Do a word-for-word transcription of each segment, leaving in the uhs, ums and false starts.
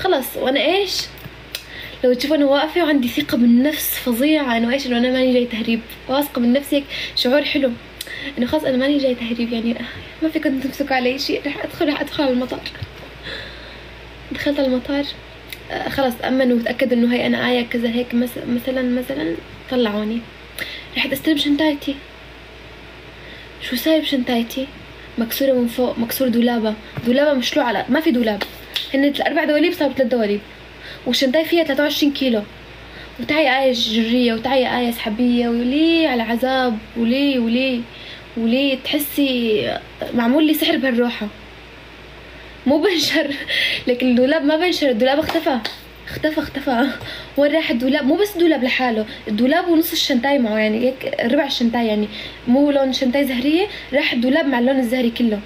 خلص. وانا ايش لو تشوف انا واقفه وعندي ثقه بالنفس فظيعه انه ايش انه انا ماني جاي تهريب، واثقه من نفسي، هيك شعور حلو انه خلاص انا ماني جاي تهريب، يعني ما فيكم تمسكوا علي شيء. رح ادخل رح ادخل على المطار. دخلت على المطار آه خلاص امنوا وتاكدوا انه هي انا آية كذا هيك مثلا مثلا طلعوني. رحت استلم شنطايتي. شو صاير بشنطايتي؟ مكسوره من فوق، مكسور دولابه، دولابه مشلوع على ما في دولاب، هن الاربع دواليب صاروا ثلاث دواليب، والشنطاي فيها ثلاثة وعشرين كيلو، وتعي آية جرية وتعي آية سحابية، وليه على عذاب، وليه وليه وليه تحسي معمول لي سحر بهالروحة. مو بنشر لكن الدولاب ما بنشر، الدولاب اختفى اختفى اختفى. وين راح الدولاب؟ مو بس الدولاب لحاله، الدولاب ونص الشنطاي معه، يعني هيك ربع الشنطاي، يعني مو لون شنطاي زهرية، راح الدولاب مع اللون الزهري كله.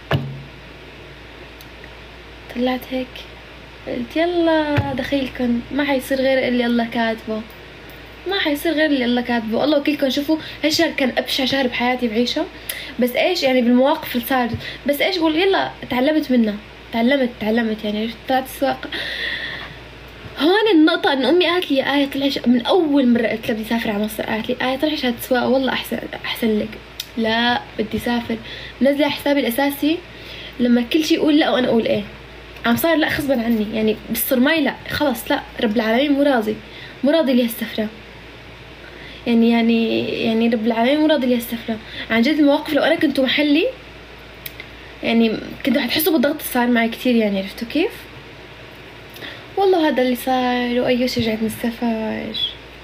طلعت هيك قلت يلا دخيلكن، ما حيصير غير اللي الله كاتبه، ما حيصير غير اللي الله كاتبه. الله وكيلكم. شوفوا هالشهر كان ابشع شهر بحياتي بعيشه، بس ايش يعني بالمواقف اللي صارت، بس ايش قول يلا تعلمت منها، تعلمت تعلمت يعني طلعت السواقه. هون النقطة إن أمي قالت لي يا آية طلعي من أول مرة قلت لها بدي أسافر على مصر، قالت لي آية طلعي شهادة سواقة والله أحسن أحسن لك. لا بدي أسافر. منزلة حسابي الأساسي لما كل شيء يقول لا وأنا أقول إيه، عم صار لا غصبا عني، يعني بالصرماي لا خلص لا رب العالمين مو راضي مو راضي لي هالسفرة، يعني يعني يعني رب العالمين مو راضي لي هالسفرة. عن جد المواقف لو أنا كنت محلي يعني كنتوا حتحسوا بالضغط اللي صار معي كتير، يعني عرفتوا كيف؟ والله هذا اللي صار. وأيوش رجعت من السفر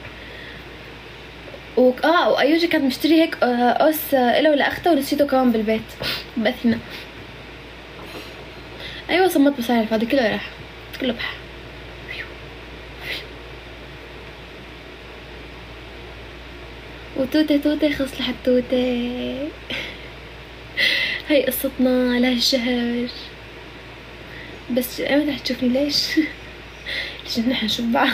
و... اه وأيوش كانت مشتري هيك قص إله ولأختها ونسيته كمان بالبيت بأثناء. ايوه صمت بصراحة الفاضي كله راح كله بح. وتوتة توتة خص لحتوتة. هاي قصتنا لهالشهر. بس امتى رح تشوفني؟ ليش؟ ليش نحن نشوف بعض؟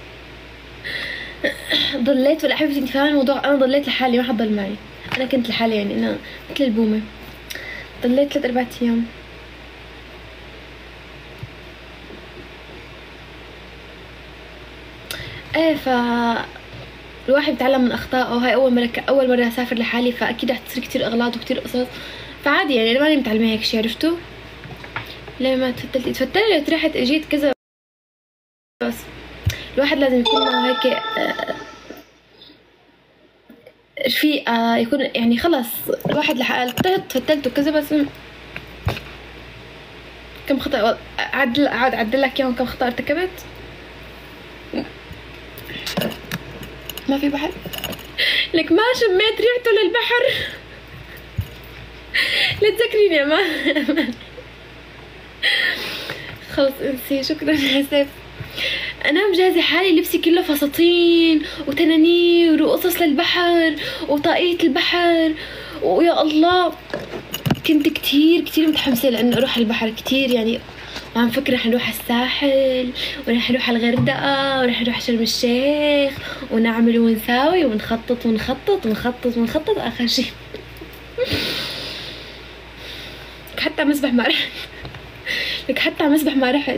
ضليت ولا حبيبتي انت فاهمة الموضوع، انا ضليت لحالي ما حد ضل معي، انا كنت لحالي، يعني انا مثل البومة ضليت ثلاث اربع ايام. ايه ف الواحد بيتعلم من اخطائه، هاي اول مره اول مره اسافر لحالي، فاكيد رح تصير كتير اغلاط وكتير قصص، فعادي يعني انا ماني متعلمه هيك شي. عرفتوا ليه ما تفتلتي تفتلت رحت اجيت كذا، بس الواحد لازم يكون معه هيك رفيقه، يكون يعني خلص الواحد لحال طلعت فتلت وكذا، بس كم خطأ عدل عاد عدل لك اياهم، كم خطأ ارتكبت. ما في بحر لك ما شميت ريحته للبحر. لا تذكريني يا مان. خلص انسي شكرا حسيت. انا مجهزه حالي لبسي كله فساتين وتنانير وقصص للبحر وطاقية البحر، ويا الله كنت كتير كتير متحمسه لانه اروح البحر كتير، يعني وعم فكر رح نروح على الساحل ورح نروح على الغردقه ورح نروح شرم الشيخ ونعمل ونساوي ونخطط ونخطط ونخطط ونخطط اخر شي حتى مسبح ما رحت. لك حتى مسبح ما رحت.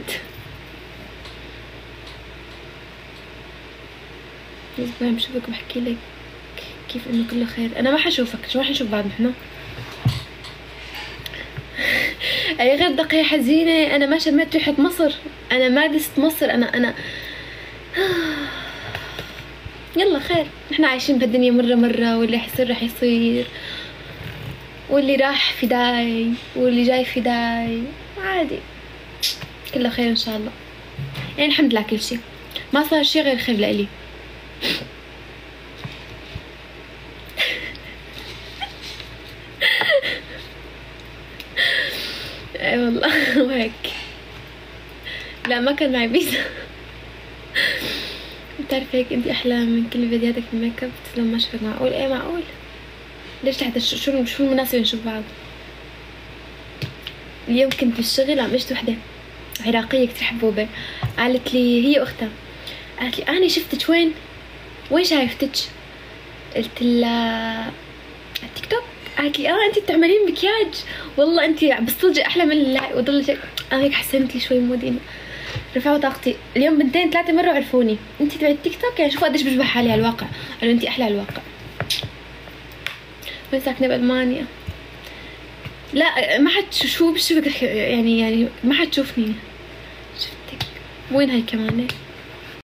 اسبوع بشوفك بحكي لك كيف انه كله خير. انا ما حشوفك، شو ما حنشوف بعض نحن. اي غردقة يا حزينة، انا ما شميت ريحة مصر، انا ما دست مصر، انا انا يلا خير، نحن عايشين بهالدنيا مرة مرة، واللي حيصير رح يصير، واللي راح فداي واللي جاي فداي، عادي كله خير ان شاء الله. يعني الحمد لله كل شي ما صار شي غير خير لإلي. اي والله وهيك. لا ما كان معي فيزا. بتعرفي هيك انتي احلى من كل فيديوهاتك الميك اب. تسلم ما شفت. معقول؟ ايه معقول. ليش تحت شو شو شو المناسبة نشوف بعض. اليوم كنت بالشغل عم اجت وحدة عراقية كتير حبوبة، قالت لي هي اختها، قالت لي انا شفتك وين؟ وين شايفتك؟ قلت لها تيك توك. قالت لي اه انتي بتعملين مكياج، والله انتي بالصدق احلى من اللي وضل انا هيك حسنت لي شوي مودينا. رفعوا طاقتي اليوم بنتين ثلاثة مرة عرفوني انتي تبعي التيك توك، يعني شوفوا قديش بشبه حالي على الواقع، قالوا انتي احلى على الواقع. وين ساكنة بألمانيا؟ لا ما حد شو بشبك يعني يعني ما حد شوفني. شفتك وين هاي كمان؟